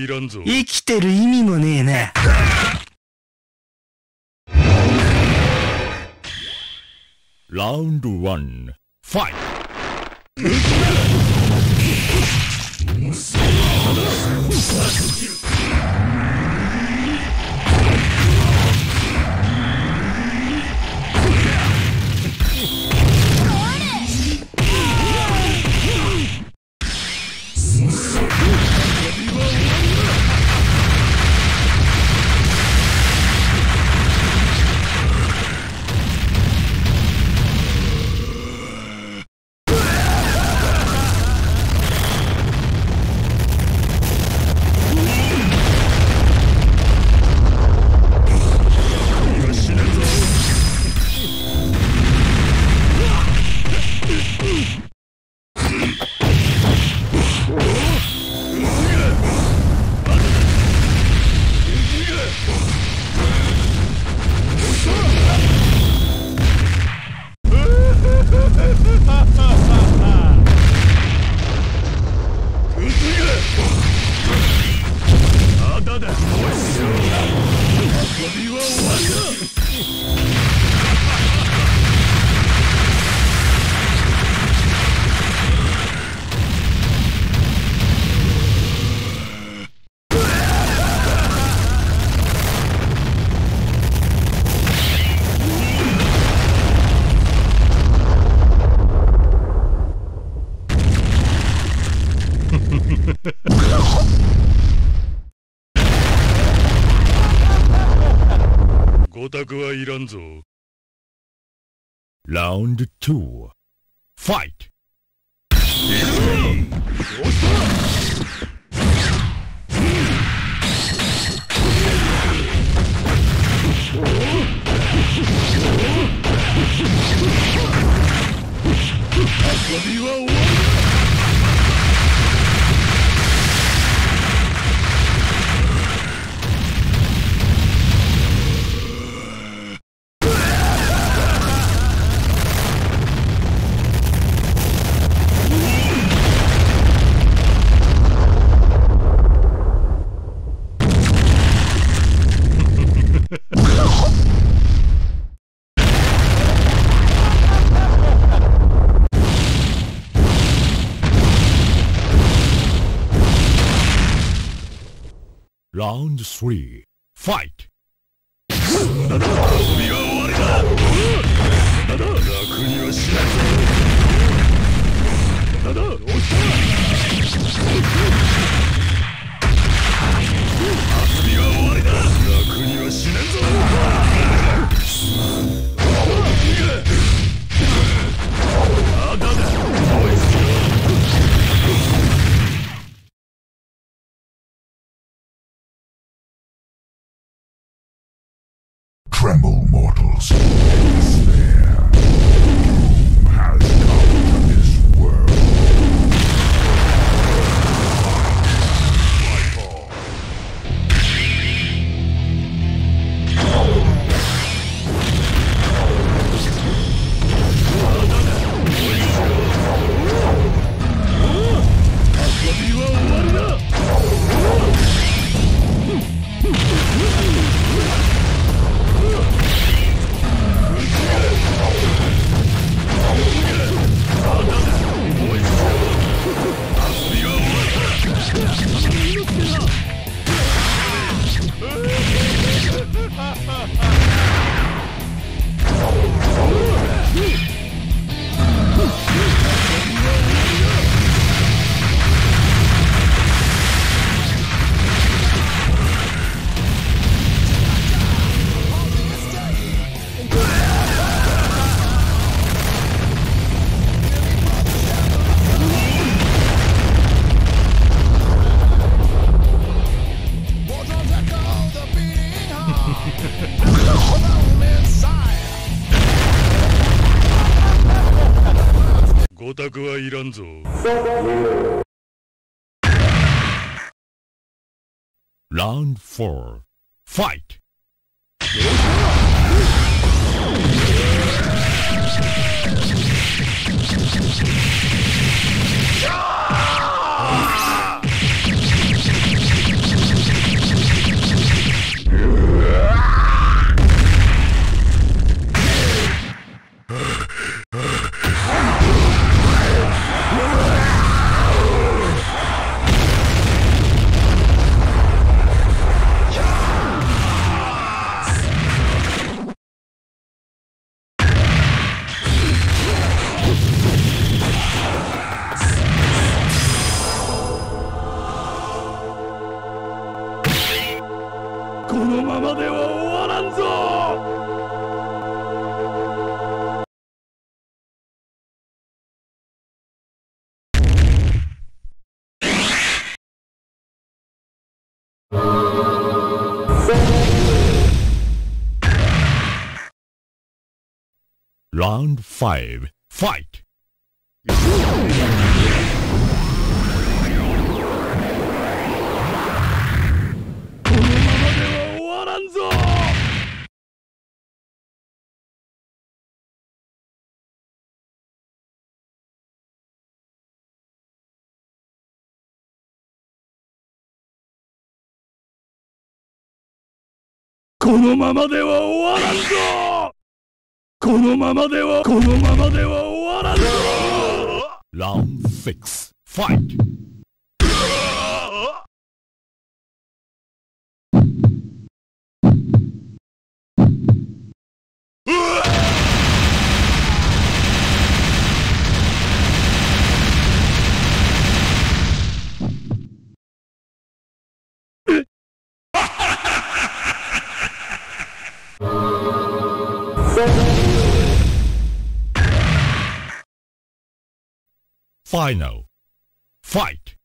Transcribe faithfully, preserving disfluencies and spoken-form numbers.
はいらんぞ。 生きてる意味もねえな。 ラウンドワン、ファイト。 ごたくはいらんぞ。 ラウンドツー、ファイト。 遊びは終わりだ。 ラウンドスリー、ファイト。 なんだ、遊びは終わりだ。なんだ、楽にはしないぞ。なんだ、押した。遊びは終わりだ。楽にはしないぞ。あだだ、おいしい。 Tremble, mortals. Despair. Doom has come to this world. ごたくはいらんぞ。 ラウンドフォー、ファイト。 のままでは終わらんぞ。 Round five. Fight! このままでは終わらんぞ。このままでは終わらんぞ。このままではこのままでは終わらんぞ。 Round six. Fight! ファイナル Fight!